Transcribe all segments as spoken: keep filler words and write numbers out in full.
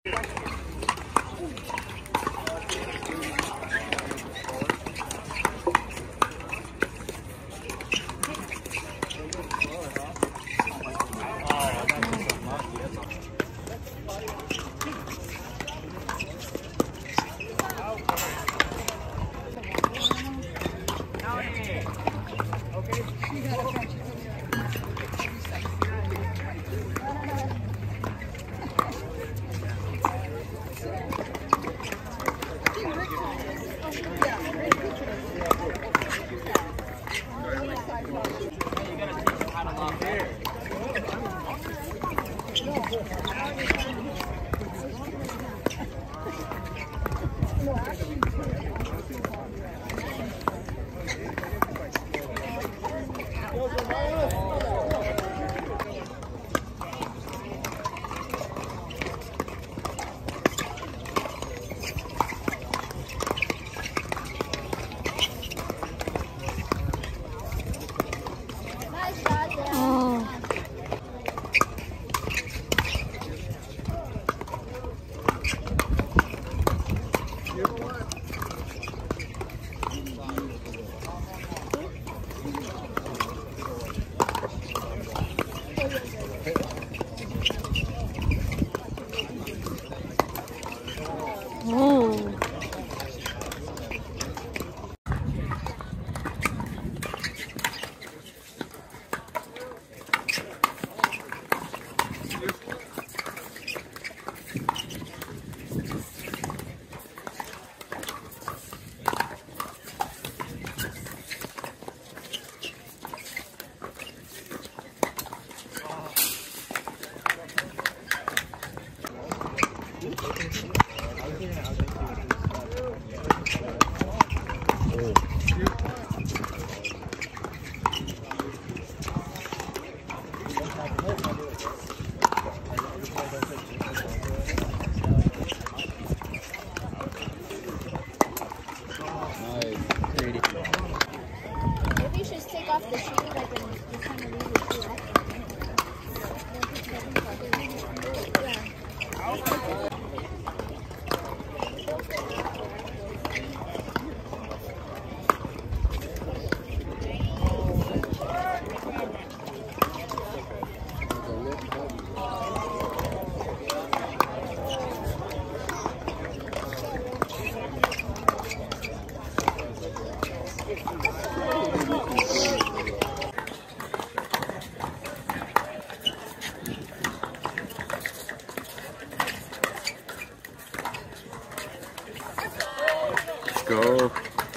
Go.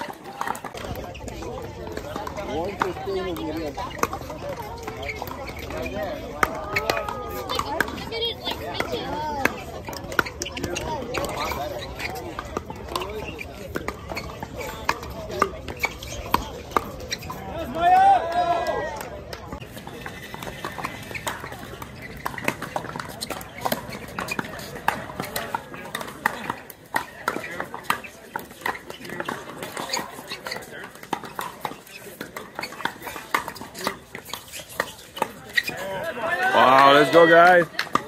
Wow, let's go, guys.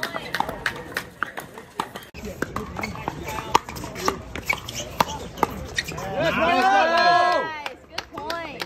Let's go! Good point.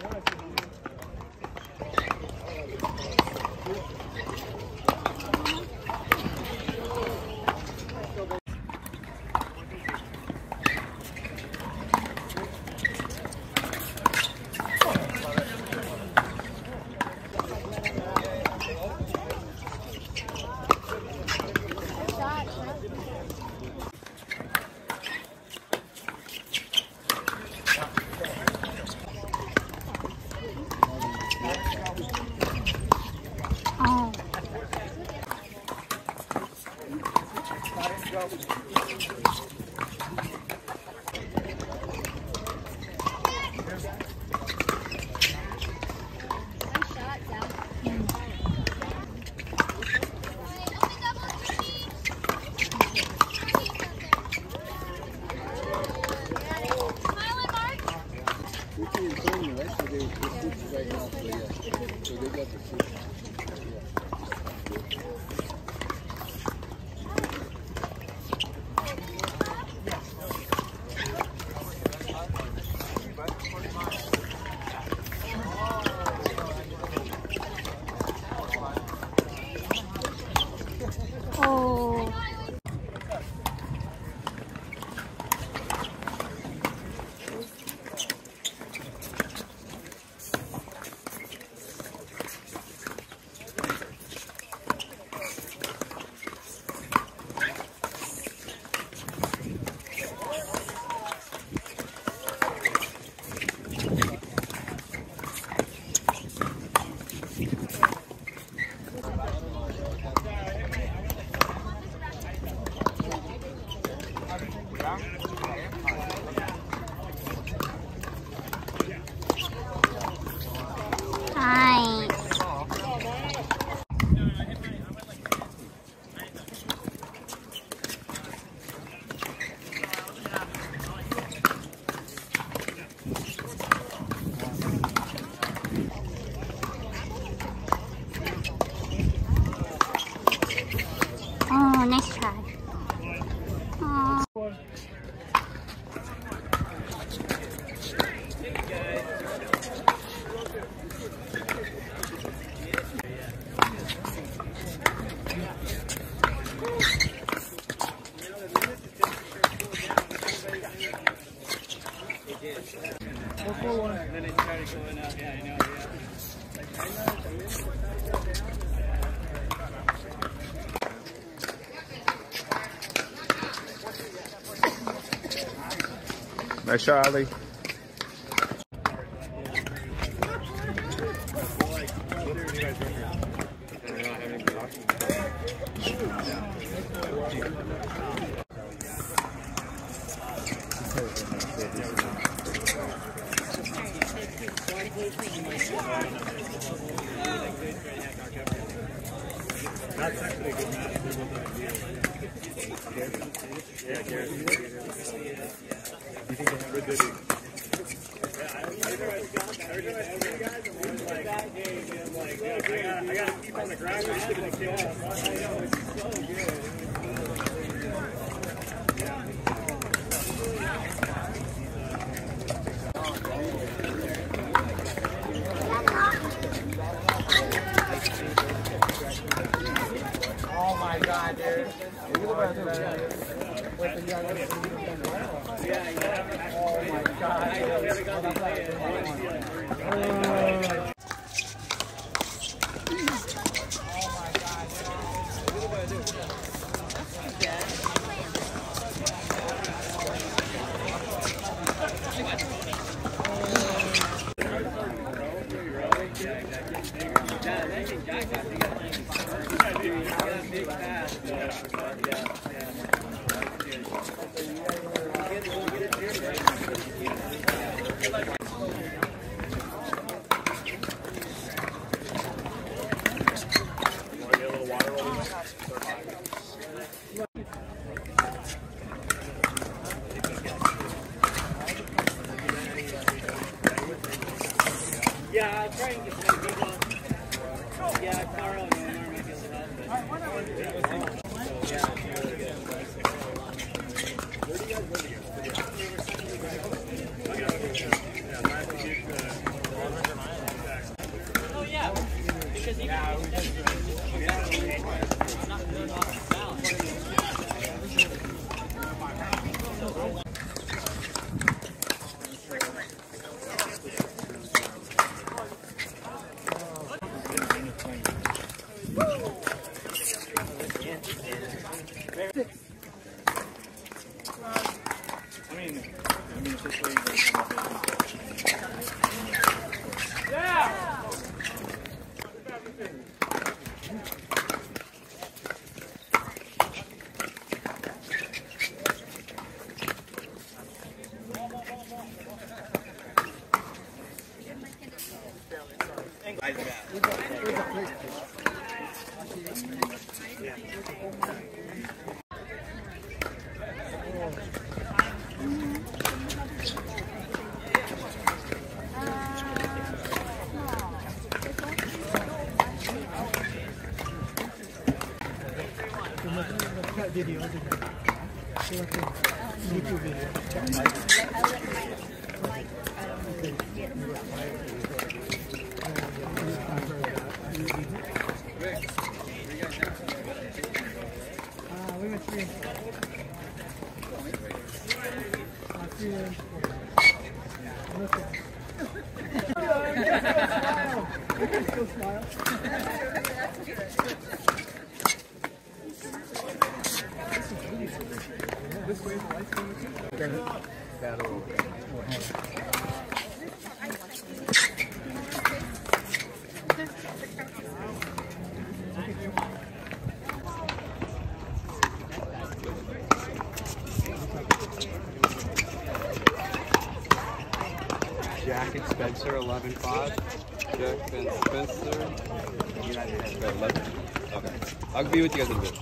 Oh, nice try. Oh. And then it started going up. Yeah, I know. Yeah. Nice shot, Ali. That's actually a good match. Yeah, Garrett. You think they have good duty? Yeah, I remember I got that. Every time I see you guys, I'm always like, that game, I'm like, yeah, I gotta, I gotta keep on the ground. I just gonna kill him. I know, it's so good. Oh my God, dude. Oh my God. Yeah, I'll try and get some people. Yeah, Carl and Omar might be able to help. But, so, yeah, it's really good. Where do you guys live again? Oh, yeah. Because you can not good off balance. I mean, I mean, it's just way yeah! Video, YouTube video. Uh, we went three. Uh, three days. Still smile. This way the lights coming too? That'll Spencer eleven five. Jack and Spencer. eleven. Okay. I'll be with you guys in a bit.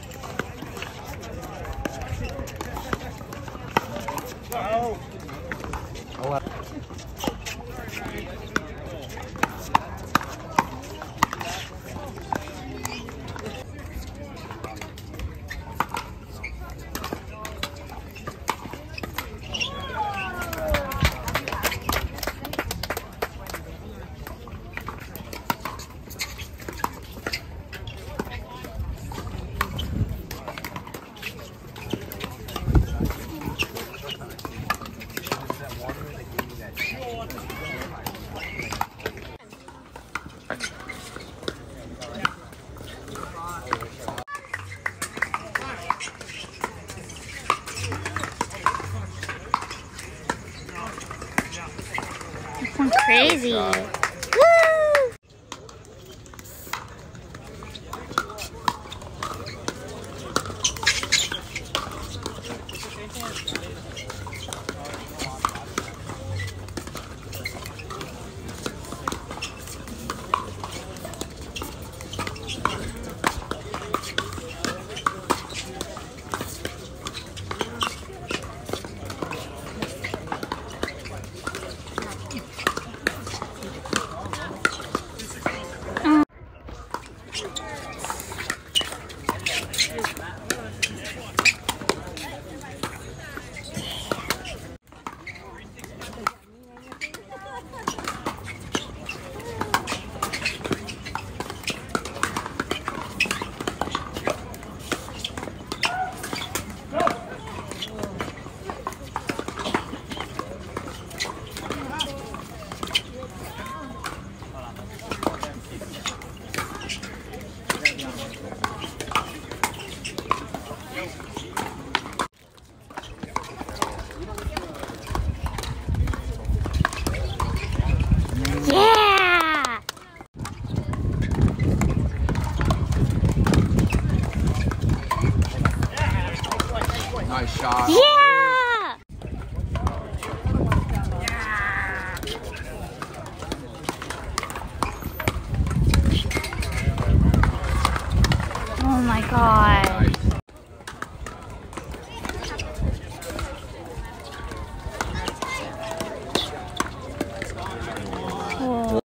Oh. I'm crazy. Woo! Yeah! Nice shot. Yeah!